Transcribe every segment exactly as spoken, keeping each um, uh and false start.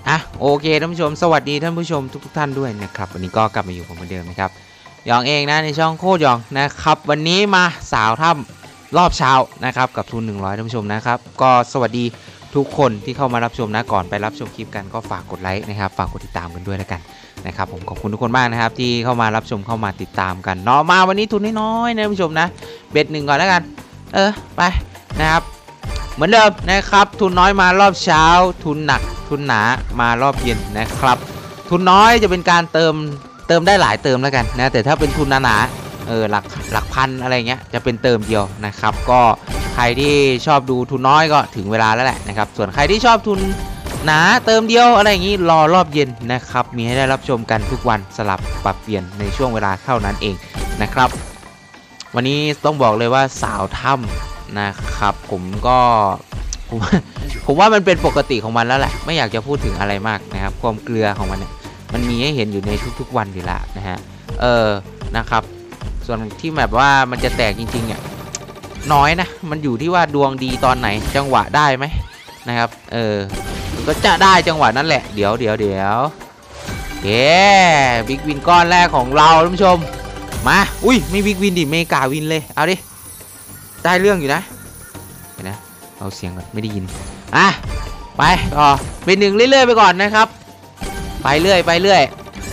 อ่ะโอเคท่านผู้ชมสวัสดีท่านผู้ชมทุกๆท่านด้วยนะครับวันนี้ก็กลับมาอยู่ผมเหมือนเดิมนะครับยองเองนะในช่องโคตรยองนะครับวันนี้มาสาวถ้ำรอบเช้านะครับกับทุนหนึ่งร้อยท่านผู้ชมนะครับก็สวัสดีทุกคนที่เข้ามารับชมนะก่อนไปรับชมคลิปกันก็ฝากกดไลค์นะครับฝากกดติดตามกันด้วยแล้วกันนะครับผมขอบคุณทุกคนมากนะครับที่เข้ามารับชมเข้ามาติดตามกันเนาะมาวันนี้ทุนน้อยๆนะท่านผู้ชมนะเบ็ดหนึ่งก่อนแล้วกันเออไปนะครับเหมือนเดิมนะครับทุนน้อยมารอบเช้าทุนหนักทุนหนามารอบเย็นนะครับทุนน้อยจะเป็นการเติมเติมได้หลายเติมแล้วกันนะแต่ถ้าเป็นทุนหนาๆเออหลักหลักพันอะไรเงี้ยจะเป็นเติมเดียวนะครับก็ใครที่ชอบดูทุนน้อยก็ถึงเวลาแล้วแหละนะครับส่วนใครที่ชอบทุนหนาเติมเดียวอะไรอย่างนี้รอรอบเย็นนะครับมีให้ได้รับชมกันทุกวันสลับปรับเปลี่ยนในช่วงเวลาเท่านั้นเองนะครับวันนี้ต้องบอกเลยว่าสาวถ้ำนะครับผมก็ผมผมว่ามันเป็นปกติของมันแล้วแหละไม่อยากจะพูดถึงอะไรมากนะครับความเกลือของมันเนี่ยมันมีให้เห็นอยู่ในทุกๆวันอยู่แล้วนะฮะเออนะครับส่วนที่แบบว่ามันจะแตกจริงๆเนี่ยน้อยนะมันอยู่ที่ว่าดวงดีตอนไหนจังหวะได้ไหมนะครับเออก็จะได้จังหวะนั้นแหละเดี๋ยวเดี๋ยวเดี๋ยวเย้บิ๊กวินก้อนแรกของเราท่านผู้ชมมาอุ้ยไม่บิ๊กวินดิเมกาวินเลยเอาดิได้เรื่องอยู่นะเห็นนะเอาเสียงก่อนไม่ได้ยินอ่ะไปต่อเป็นหนึ่งเรื่อยๆไปก่อนนะครับไปเรื่อยไปเรื่อย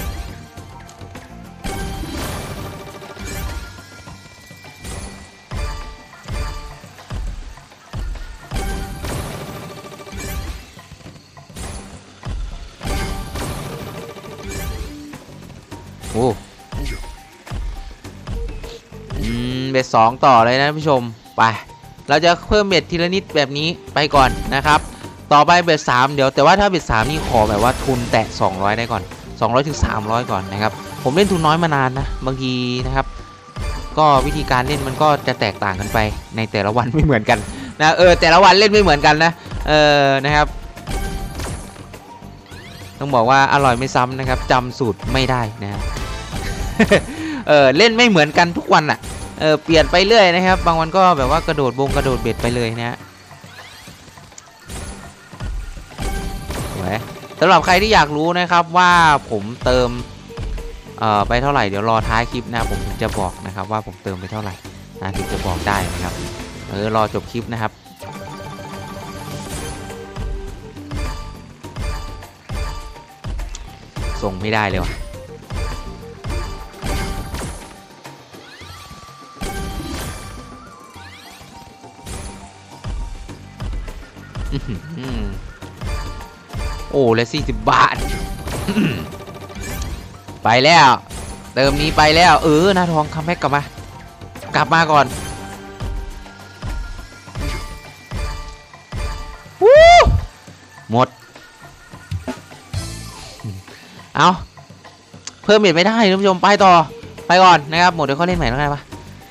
โอ้อืมเบ็ดสองต่อเลยนะผู้ชมไปเราจะเพิ่มเบ็ดทีละนิดแบบนี้ไปก่อนนะครับต่อไปเบ็ดสามเดี๋ยวแต่ว่าถ้าเบ็ดสามนี่ขอแบบว่าทุนแตะสองร้อยได้ก่อนสองร้อยถึงสามร้อยก่อนนะครับผมเล่นทุนน้อยมานานนะบางทีนะครับก็วิธีการเล่นมันก็จะแตกต่างกันไปในแต่ละวันไม่เหมือนกันนะเออแต่ละวันเล่นไม่เหมือนกันนะเออนะครับต้องบอกว่าอร่อยไม่ซ้ำนะครับจำสูตรไม่ได้นะเออเล่นไม่เหมือนกันทุกวันอ่ะเออเปลี่ยนไปเรื่อยนะครับบางวันก็แบบว่ากระโดดบงกระโดดเบ็ดไปเลยนะสำหรับใครที่อยากรู้นะครับว่าผมเติมเอ่อไปเท่าไหร่เดี๋ยวรอท้ายคลิปนะผมจะบอกนะครับว่าผมเติมไปเท่าไหร่นะถึงจะบอกได้นะครับเออรอจบคลิปนะครับส่งไม่ได้เลยว่ะโอ้และสี่สิบบาท ไปแล้วเติมนี้ไปแล้วเออนาทองคัมแบ็กกลับมากลับมาก่อนหมดเอาเพิ่มเบ็ดไม่ได้ท่านผู้ชมไปต่อไปก่อนนะครับหมดเดี๋ยวเขาเล่นใหม่แล้วไงปะ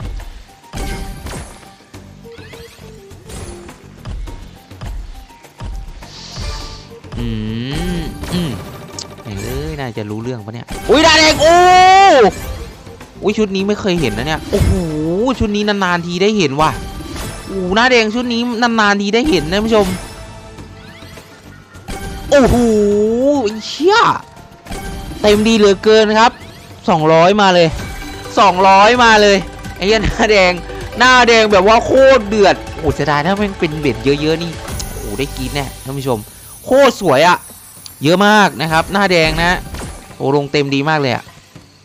อืมอืมเอ้ยน่าจะรู้เรื่องปะเนี่ยอุ้ยดาแดงโอ้อุ้ยชุดนี้ไม่เคยเห็นนะเนี่ยโอ้โหชุดนี้นานๆทีได้เห็นว่ะโอ้หน้าแดงชุดนี้นานๆทีได้เห็นนะท่านผู้ชมโอ้โหเชี่ยเต็มดีเหลือเกินครับสองร้อยมาเลยสองร้อยมาเลยไอ้หน้าแดงหน้าแดงแบบว่าโคตรเดือดโอ้เสียดายถ้ามันเป็นเบ็ดเยอะๆนี่โอ้ได้กินแน่ท่านผู้ชมโคตรสวยอะเยอะมากนะครับหน้าแดงนะโอ้ลงเต็มดีมากเลยอะ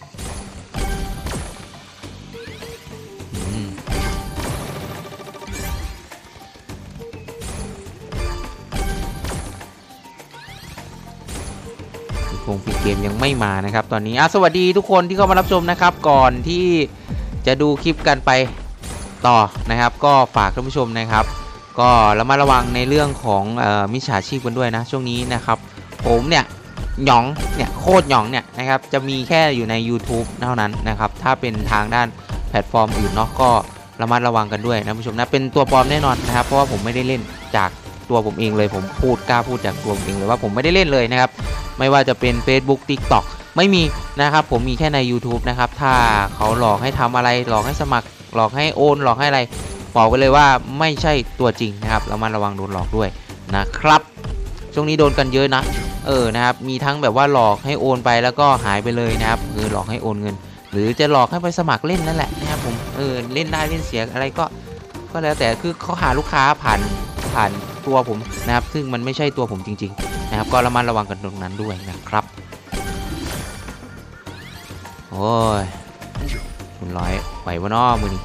คงปิดเกมยังไม่มานะครับตอนนี้อ่ะสวัสดีทุกคนที่เข้ามารับชมนะครับก่อนที่จะดูคลิปกันไปต่อนะครับก็ฝากท่านผู้ชมนะครับก็ระมัดระวังในเรื่องของเอ่อมิจฉาชีพกันด้วยนะช่วงนี้นะครับผมเนี่ยหยองเนี่ยโคตรหยองเนี่ยนะครับจะมีแค่อยู่ใน YouTube เท่านั้นนะครับถ้าเป็นทางด้านแพลตฟอร์มอื่นเนาะก็ระมัดระวังกันด้วยนะผู้ชมนะเป็นตัวปลอมแน่นอนนะครับเพราะว่าผมไม่ได้เล่นจากตัวผมเองเลยผมพูดกล้าพูดจากตัวผมเองเลยว่าผมไม่ได้เล่นเลยนะครับไม่ว่าจะเป็น Facebook TikTok ไม่มีนะครับผมมีแค่ใน YouTube นะครับถ้าเขาหลอกให้ทำอะไรหลอกให้สมัครหลอกให้โอนหลอกให้อะไรบอกไปเลยว่าไม่ใช่ตัวจริงนะครับระมัดระวังโดนหลอกด้วยนะครับช่วงนี้โดนกันเยอะนะเเออนะครับมีทั้งแบบว่าหลอกให้โอนไปแล้วก็หายไปเลยนะครับคือหลอกให้โอนเงินหรือจะหลอกให้ไปสมัครเล่นนั่นแหละนะครับผมเออเล่นได้เล่นเสียอะไรก็ก็แล้วแต่คือเขาหาลูกค้าผ่านผ่านตัวผมนะครับซึ่งมันไม่ใช่ตัวผมจริงๆนะครับก็ระมัดระวังกันตรงนั้นด้วยนะครับโอ้ยคุณร้อยไหววะน้อมือนี่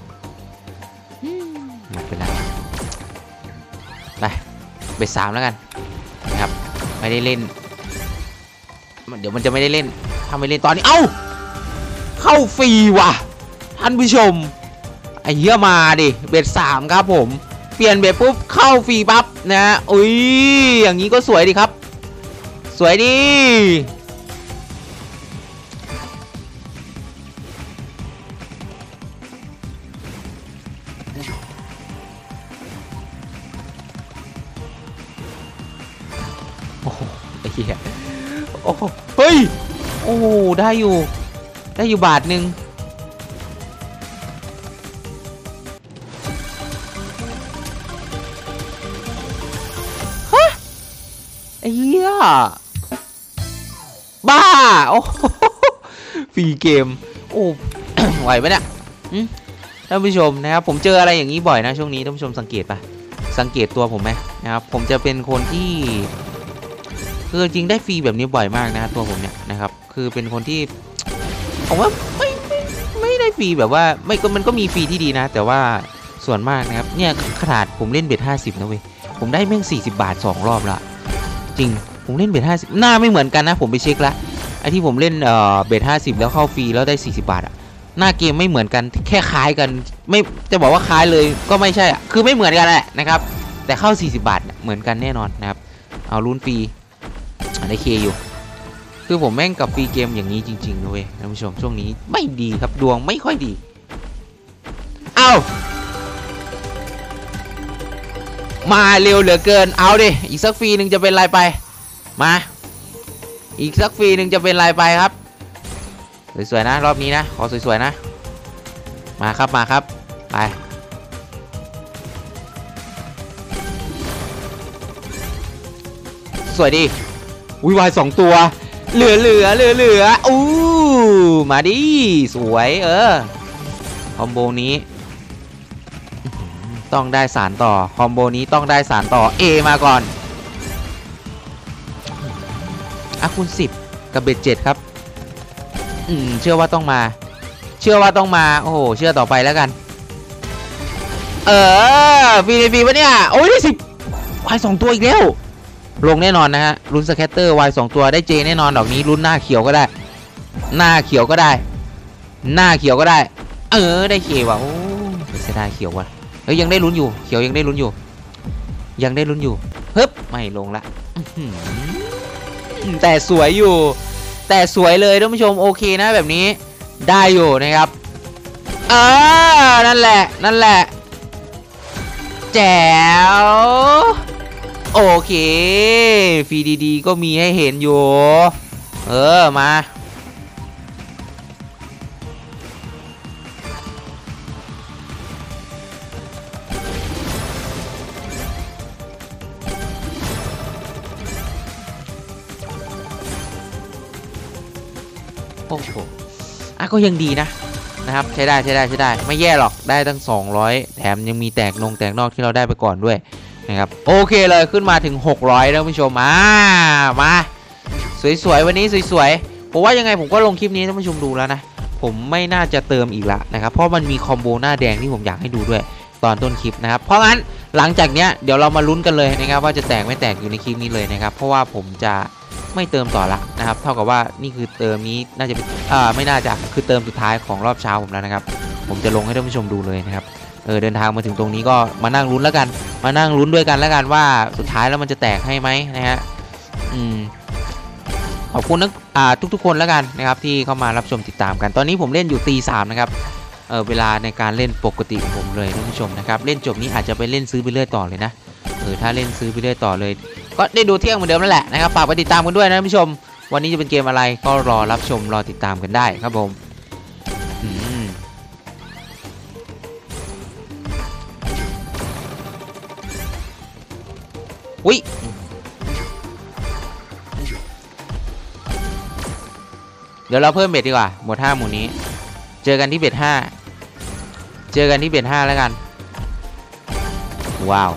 หมดไปแล้วไปเบสสามแล้วกันนะครับไม่ได้เล่นเดี๋ยวมันจะไม่ได้เล่นถ้าไม่เล่นตอนนี้เอ้าเข้าฟรีว่ะท่านผู้ชมไอ้เหี้ยมาดิเบสสามครับผมเปลี่ยนเบสปุ๊บเข้าฟรีปั๊บนะอุ้ยอย่างนี้ก็สวยดีครับสวยดีโอ้โหไอ้เหี้ยโอ้โหเฮ้ยโอ้ได้อยู่ได้อยู่บาทหนึ่งฮะไอ้เหี้ยบ้าโอ้ฟรีเกมโอ้ ไหวไหมเนี่ยท่านผู้ชมนะครับผมเจออะไรอย่างนี้บ่อยนะช่วงนี้ท่านผู้ชมสังเกตปะสังเกตตัวผมไหมนะครับผมจะเป็นคนที่คือจริงได้ฟรีแบบนี้บ่อยมากนะตัวผมเนี่ยนะครับคือเป็นคนที่ผมว่าไม่ไม่ไม่ได้ฟรีแบบว่าไม่ก็มันก็มีฟรีที่ดีนะแต่ว่าส่วนมากนะครับเนี่ยขนาดผมเล่นเบ็ดห้าสิบนะเว้ยผมได้แม่งสี่สิบบาทสองรอบละจริงผมเล่นเบ็ดห้าสิบหน้าไม่เหมือนกันนะผมไปเช็คละไอที่ผมเล่นเอ่อเบ็ดห้าสิบแล้วเข้าฟรีแล้วได้สี่สิบบาทอะหน้าเกมไม่เหมือนกันแค่คล้ายกันไม่จะบอกว่าคล้ายเลยก็ไม่ใช่อะคือไม่เหมือนกันแหละนะครับแต่เข้าสี่สิบบาทเหมือนกันแน่นอนนะครับเอาลุ้นฟรีได้เคอยู่คือผมแม่งกับฟรีเกมอย่างนี้จริงๆนะเว้ยท่านผู้ชมช่วงนี้ไม่ดีครับดวงไม่ค่อยดีเอามาเร็วเหลือเกินเอาดิอีกสักฟรีหนึ่งจะเป็นไรไปมาอีกสักฟรีหนึ่งจะเป็นไรไปครับสวยๆนะรอบนี้นะขอสวยๆนะมาครับมาครับไปสวยดีอุ้ยวายสองตัวเหลือเหลือเหลือเหลืออู้มาดิสวยเออคอมโบนี้ต้องได้สารต่อคอมโบนี้ต้องได้สารต่อ A มาก่อนอ่ะคูณสิบกับเบ็ดเจ็ดครับอืมเชื่อว่าต้องมาเชื่อว่าต้องมาโอ้โหเชื่อต่อไปแล้วกันเออฟีฟีปะเนี่ยโอ้ยได้สิบวายสองตัวอีกแล้วลงแน่นอนนะฮะลุ้นสแคตเตอร์วายสองตัวได้เจแน่นอนดอกนี้ลุ้นหน้าเขียวก็ได้หน้าเขียวก็ได้หน้าเขียวก็ได้เออได้เขียวว่ะโอ้เสียดายเขียวว่ะเฮ้ยยังได้ลุ้นอยู่เขียวยังได้ลุ้นอยู่ยังได้ลุ้นอยู่ฮึบไม่ลงละแต่สวยอยู่แต่สวยเลยท่านผู้ชมโอเคนะแบบนี้ได้อยู่นะครับเออนั่นแหละนั่นแหละแจ๋วโอเคฟรีดีๆก็มีให้เห็นอยู่เออมาโอ้โหอ่ะก็ยังดีนะนะครับใช้ได้ใช้ได้ใช้ได้ไม่แย่หรอกได้ตั้งสองร้อยแถมยังมีแตกนงแตกนอกที่เราได้ไปก่อนด้วยนะครับโอเคเลยขึ้นมาถึงหกร้อยแล้วท่านผู้ชมมามาสวยๆวันนี้สวยๆผมว่ายังไงผมก็ลงคลิปนี้ท่านผู้ชมดูแล้วนะผมไม่น่าจะเติมอีกละนะครับเพราะมันมีคอมโบหน้าแดงที่ผมอยากให้ดูด้วยตอนต้นคลิปนะครับเพราะงั้นหลังจากเนี้ยเดี๋ยวเรามาลุ้นกันเลยนะครับว่าจะแตกไม่แตกอยู่ในคลิปนี้เลยนะครับเพราะว่าผมจะไม่เติมต่อละนะครับเท่ากับว่านี่คือเติมนี้น่าจะเป็นอ่าไม่น่าจะคือเติมสุดท้ายของรอบเช้าผมแล้วนะครับผมจะลงให้ท่านผู้ชมดูเลยนะครับเออเดินทางมาถึงตรงนี้ก็มานั่งลุ้นแล้วกันมานั่งลุ้นด้วยกันแล้วกันว่าสุดท้ายแล้วมันจะแตกให้ไหมนะฮะอืมขอบคุณนักอ่าทุกๆคนแล้วกันนะครับที่เข้ามารับชมติดตามกันตอนนี้ผมเล่นอยู่ตีสามนะครับเออเวลาในการเล่นปกติของผมเลยท่านผู้ชมนะครับเล่นจบนี้อาจจะไปเล่นซื้อไปเรื่อยต่อเลยนะเออถ้าเล่นซื้อไปเรื่อยต่อเลยก็ได้ดูเที่ยงเหมือนเดิมนั่นแหละนะครับฝากไปติดตามกันด้วยนะท่านผู้ชมวันนี้จะเป็นเกมอะไรก็รอรับชมรอติดตามกันได้ครับผมอืมอุ้ยเดี๋ยวเราเพิ่มเบ็ดดีกว่าหมดห้าหมู่นี้เจอกันที่เบ็ดห้าเจอกันที่เบ็ดห้าแล้วกันว้าว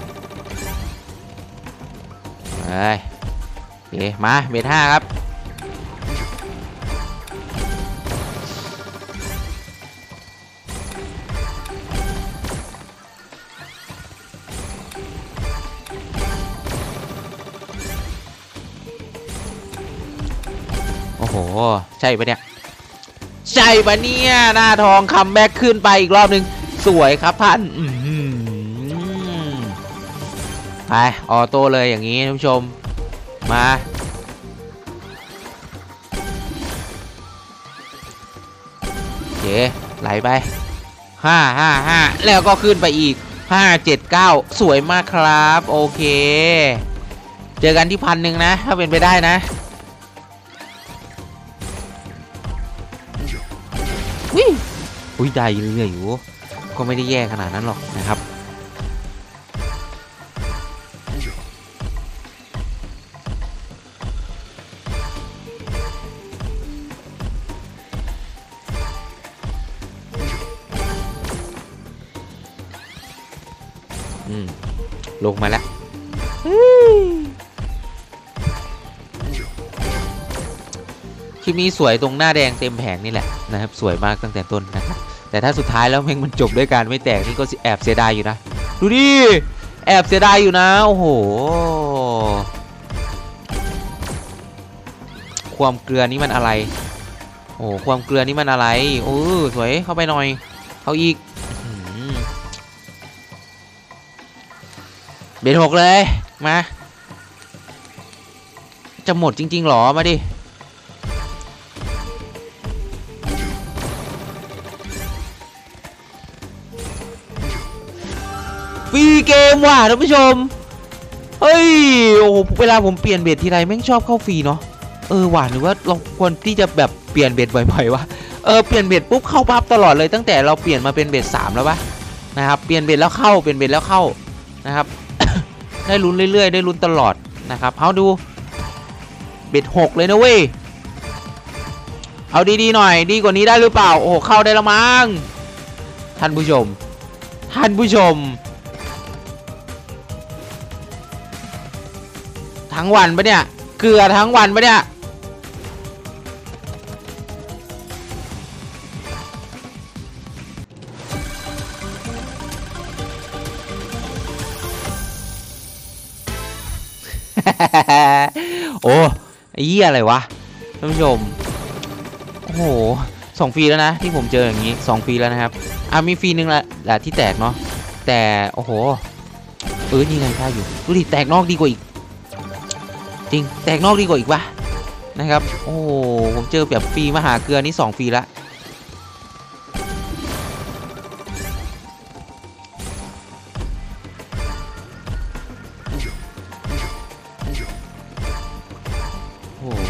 เฮ้ยโอเคมาเบ็ดห้าครับโอ้โหใช่ปะเนี่ยใช่ปะเนี่ยหน้าทองคัมแบ็กขึ้นไปอีกรอบนึงสวยครับท่านไปออโต้เลยอย่างนี้ท่านผู้ชมมาโอเคไหลไปห้าห้าห้าแล้วก็ขึ้นไปอีกห้าเจ็ดเก้าสวยมากครับโอเคเจอกันที่พันหนึ่งนะถ้าเป็นไปได้นะวิอุ้ยได้เรื่อยๆอยู่ก็ไม่ได้แย่ขนาดนั้นหรอกนะครับอืมลงมาแล้วคลิปนี้สวยตรงหน้าแดงเต็มแผงนี่แหละนะครับสวยมากตั้งแต่ต้นนะครับแต่ถ้าสุดท้ายแล้วเพลงมันจบด้วยการไม่แตกนี่ก็แอบเสียดายอยู่นะดูดิแอบเสียดายอยู่นะโอ้โหความเกลือนี่มันอะไรโอ้ความเกลือนี่มันอะไรโอ้สวยเข้าไปหน่อยเข้าอีกเบ็ดหกเลยมาจะหมดจริงๆหรอมาดิฟรีเกมว่ะท่านผู้ชมเฮ้ยโอ้โหเวลาผมเปลี่ยนเบ็ดทีไรแม่งชอบเข้าฟรีเนาะเออว่ะหรือว่าเราควรที่จะแบบเปลี่ยนเบ็ดบ่อยๆวะเออเปลี่ยนเบ็ดปุ๊บเข้าปั๊บตลอดเลยตั้งแต่เราเปลี่ยนมาเป็นเบ็ดสามแล้วปะนะครับเปลี่ยนเบ็ดแล้วเข้าเปลี่ยนเบ็ดแล้วเข้านะครับ ได้ลุ้นเรื่อยๆได้ลุ้นตลอดนะครับเอาดูเบ็ดหกเลยนะเว้ยเอาดีๆหน่อยดีกว่านี้ได้หรือเปล่าโอ้โหเข้าได้ละมั้งท่านผู้ชมท่านผู้ชมทั้งวันปะเนี่ยเกลือทั้งวันปะเนี่ยโอ้ไอ้เหี้ยอะไรวะท่านผู้ชมโอ้โหสองฟรีแล้วนะที่ผมเจออย่างนี้สองฟรีแล้วนะครับอ่ะมีฟรีหนึ่งละแหละที่แตกเนาะแต่โอ้โหเออนี่ไงได้อยู่ดูดิแตกนอกดีกว่าอีกจริงแตกนอกดีกว่าอีกวะนะครับโอ้ผมเจอแบบฟรีมหาเกลือนี่สองฟรีละโอ้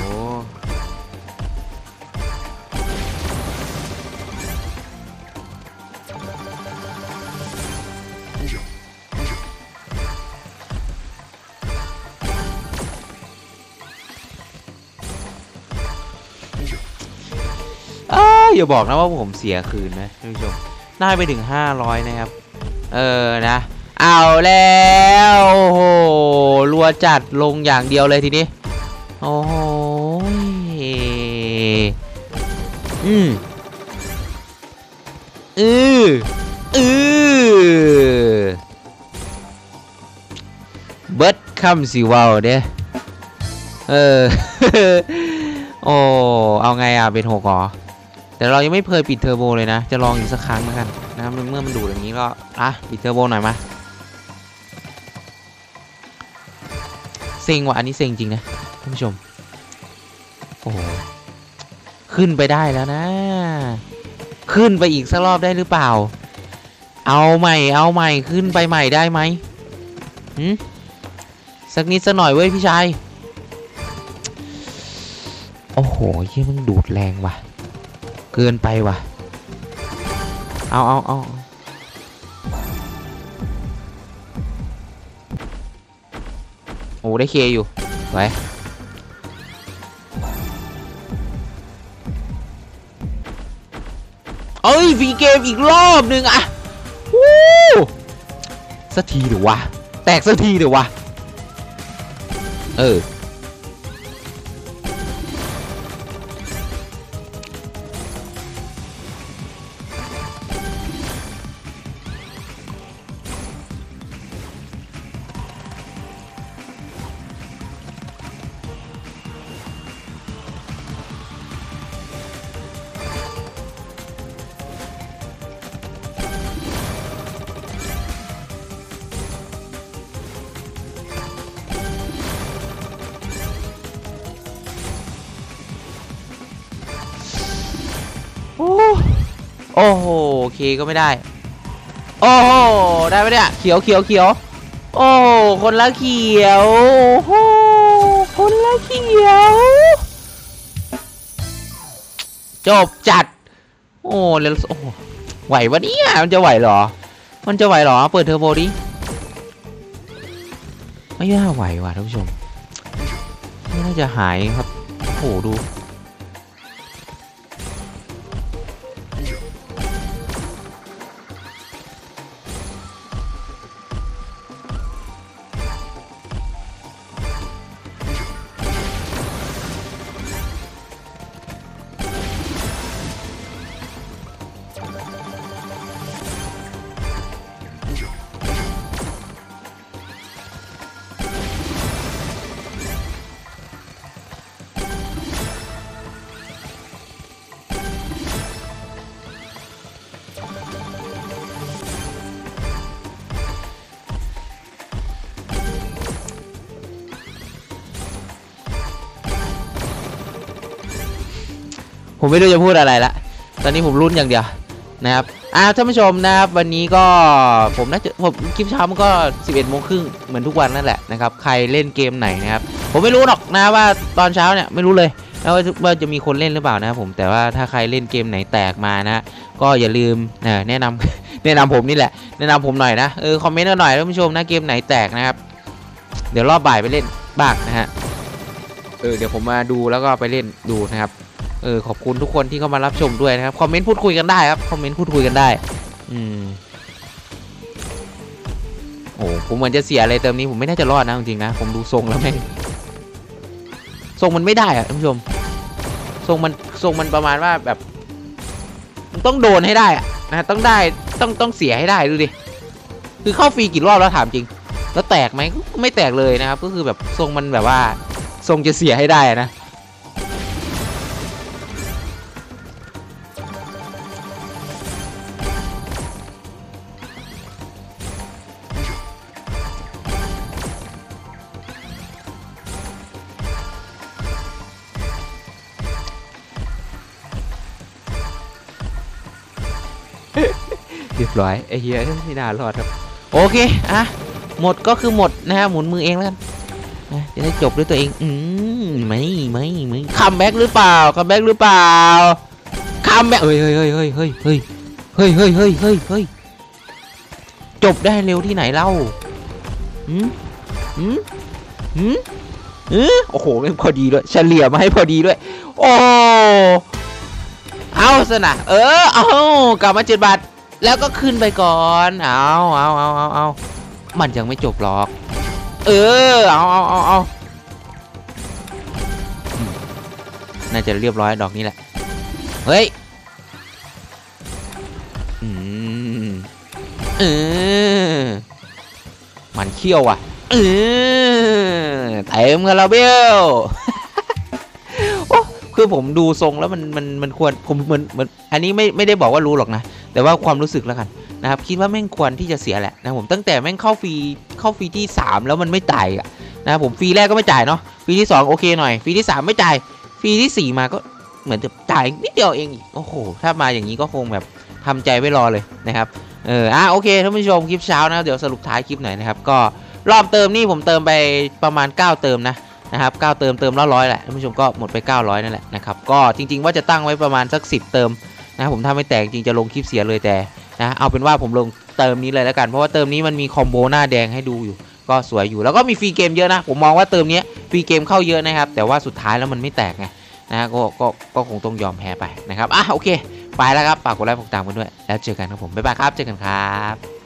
อย่าบอกนะว่าผมเสียคืนนะท่านผู้ชมได้ไปถึงห้าร้อยนะครับเออนะเอาแล้วโอ้โหรัวจัดลงอย่างเดียวเลยทีนี้โอ้โหอืมอืออือเบิร์ดคำสิวาวเด้เออโอ้เอาไงอ่ะเป็นหกหรอแต่เรายังไม่เคยปิดเทอร์โบเลยนะจะลองอีกสักครั้งแล้วกันนะเมื่อมันดูอย่างนี้ก็อ่ะปิดเทอร์โบหน่อยมาเซ็งว่ะอันนี้เซ็งจริงนะท่านผู้ชมโอ้โหขึ้นไปได้แล้วนะขึ้นไปอีกสักรอบได้หรือเปล่าเอาใหม่เอาใหม่ขึ้นไปใหม่ได้ไหมหืมสักนิดสักหน่อยเว้ยพี่ชายโอ้โหเฮียมึงดูดแรงว่ะเกินไปว่ะเอาเอาเอาโอ้ได้เคอยู่ไว้เอ้ยฟรีเกมอีกรอบหนึ่งอะวู้สักทีเดี๋ยววะแตกสักทีเดี๋ยววะเออโอ้โหโอเคก็ไม่ได้โอ้โหได้ไหมเนี่ยเขียวเขียวเขียวโอ้คนละเขียวโอ้คนละเขียวจบจัดโอ้แล้วโอ้ไหววะเนี่ยมันจะไหวหรอมันจะไหวหรอเปิดเทอร์โบดิไม่น่าไหวว่ะท่านผู้ชมไม่น่าจะหายครับโอ้โหดูผมไม่รู้จะพูดอะไรละตอนนี้ผมลุ้นอย่างเดียวนะครับอ่าท่านผู้ชมนะครับวันนี้ก็ผมน่าจะผมคลิปเช้ามันก็สิบเอ็ดโมงครึ่งเหมือนทุกวันนั่นแหละนะครับใครเล่นเกมไหนนะครับผมไม่รู้หรอกนะว่าตอนเช้าเนี่ยไม่รู้เลยนะว่าจะมีคนเล่นหรือเปล่านะครับผมแต่ว่าถ้าใครเล่นเกมไหนแตกมานะก็อย่าลืมนะแนะนำแนะนำผมนี่แหละแนะนำผมหน่อยนะเออคอมเมนต์หน่อยท่านผู้ชมนะเกมไหนแตกนะครับเดี๋ยวรอบบ่ายไปเล่นบ้างนะฮะเออเดี๋ยวผมมาดูแล้วก็ไปเล่นดูนะครับเออขอบคุณทุกคนที่เข้ามารับชมด้วยนะครับคอมเมนต์พูดคุยกันได้ครับคอมเมนต์พูดคุยกันได้อืมโอ้ผมเหมือนจะเสียอะไรเติมนี้ผมไม่น่าจะรอดนะจริงๆนะผมดูทรงแล้วแม่งทรงมันไม่ได้อะท่านผู้ชมทรงมันทรงมันประมาณว่าแบบต้องโดนให้ได้อะนะต้องได้ต้องต้องเสียให้ได้ดูดิคือเข้าฟรีกี่รอบแล้วถามจริงแล้วแตกไหมไม่แตกเลยนะครับก็คือแบบทรงมันแบบว่าทรงจะเสียให้ได้นะเรียบร้อยไอ้เหี้ยไม่น่ารอดครับโอเคอ่ะหมดก็คือหมดนะฮะหมุนมือเองแล้วกันนะจะได้จบด้วยตัวเองอืมไม่ไม่ไม่คัมแบ็กหรือเปล่าคัมแบ็กหรือเปล่าคัมแบ็กเฮ้ยเฮ้ยเฮ้ยเฮ้ยเฮ้ยเฮ้ยเฮ้ยเฮ้ยเฮ้ยเฮ้ยเฮ้ยจบได้เร็วที่ไหนเล่าหืมหืมหืมเออโอ้โหไม่พอดีด้วยเฉลี่ยมาให้พอดีด้วยโอ้เอาสนะเออเอากลับมาเจ็ดบาทแล้วก็ขึ้นไปก่อนเอาเอาเอาเอาเอามันยังไม่จบหรอกเออเอาเอาเอาเอาน่าจะเรียบร้อยดอกนี้แหละเฮ้ยอืมเออมันเขี้ยวอ่ะเออเต็มกันแล้วเบลโอ้คือผมดูทรงแล้วมันมันมันควรผมเหมือนเหมือนอันนี้ไม่ไม่ได้บอกว่ารู้หรอกนะแต่ว่าความรู้สึกแล้วกันนะครับคิดว่าแม่งควรที่จะเสียแหละนะผมตั้งแต่แม่งเข้าฟรีเข้าฟรีที่สามแล้วมันไม่จ่ายอ่ะนะผมฟรีแรกก็ไม่จ่ายเนาะฟรีที่สองโอเคหน่อยฟรีที่สามไม่จ่ายฟรีที่สี่มาก็เหมือนจะจ่ายนิดเดียวเองโอ้โหถ้ามาอย่างนี้ก็คงแบบทำใจไว้รอเลยนะครับเอออ่ะโอเคท่านผู้ชมคลิปเช้านะเดี๋ยวสรุปท้ายคลิปหน่อยนะครับก็รอบเติมนี่ผมเติมไปประมาณเก้าเติมนะนะครับเก้าเติมเติมละร้อยแหละท่านผู้ชมก็หมดไปเก้าร้อยนั่นแหละนะครับก็จริงๆว่าจะตั้งไว้ประมาณสักสิบเติมนะผมถ้าไม่แตกจริงจะลงคลิปเสียเลยแต่นะเอาเป็นว่าผมลงเติมนี้เลยแล้วกันเพราะว่าเติมนี้มันมีคอมโบหน้าแดงให้ดูอยู่ก็สวยอยู่แล้วก็มีฟรีเกมเยอะนะผมมองว่าเติมนี้ฟรีเกมเข้าเยอะนะครับแต่ว่าสุดท้ายแล้วมันไม่แตกไงนะก็ก็ก็คงต้องยอมแพ้ไปนะครับอ่ะโอเคไปแล้วครับฝากกดไลค์กดติดตามกันด้วยแล้วเจอกันครับผมบ๊ายบายครับเจอกันครับ